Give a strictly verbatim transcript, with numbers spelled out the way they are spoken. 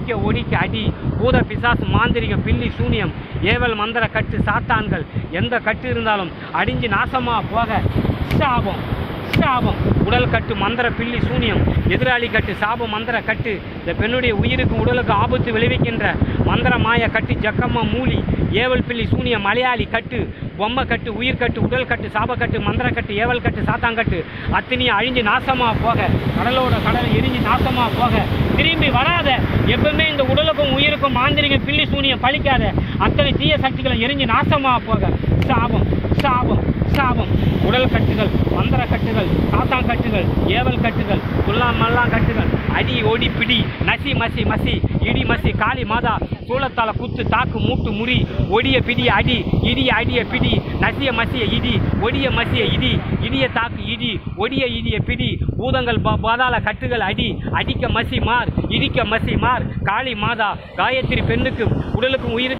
ஒழிக்க ஒழிக்க அடி பூத பிசாசு மாந்திரிக பில்லி சூனியம் ஏவல் மந்திர கட்டு சாத்தான்கள் எந்த கட்டு இருந்தாலும் அடிஞ்சு நாசமா போக சாபம் சாபம். உடல் கட்டு மந்திர பில்லி சூனியம் எதிராளி கட்டு சாபம் மந்திர கட்டு இந்த பெண்ணுடைய உயிருக்கு உடலுக்கு ஆபத்து விளைவிக்கின்ற மந்திர மாய கட்டு ஜக்கம்மா மூலி ஏவல் பில்லி சூனியம் மலையாளி கட்டு பொம்மை கட்டு உயிர் கட்டு உடல் கட்டு சாப கட்டு மந்திர கட்டு ஏவல் கட்டு சாத்தாங்கட்டு அத்தனையும் அழிஞ்சு நாசமா போக கடலோட கடலை எரிஞ்சு நாசமா போக திரும்பி வராத. எப்பவுமே இந்த உடலுக்கும் உயிருக்கும் மாந்திரிக பில்லி சூனியம் பழிக்காத. அத்தனை தீய சக்திகளை எரிஞ்சு நாசமா போக சாபம் சாபம் சாபம். உடல் கட்டுகள் மந்திர கட்டுகள் சாத்தான் கட்டுகள் ஏவல் கட்டுகள் குல்லாம் மல்லாம் கட்டுகள் அடி ஓடி பிடி நசி மசி மசி இடி மசி காளி மாதா சூளத்தால குத்து தாக்கு மூட்டு முறி ஒடிய பிடிய அடி இடிய அடிய பிடி நசிய மசிய இடி ஒடிய மசிய இடி இடிய தாக்கு இடி ஒடிய இடிய பிடி பூதங்கள் பாதாள கட்டுகள் அடி அடிக்க மசி மார் இடிக்க மசி மார் காளி மாதா காயத்ரி பெண்ணுக்கும் உடலுக்கும் உயிருக்கு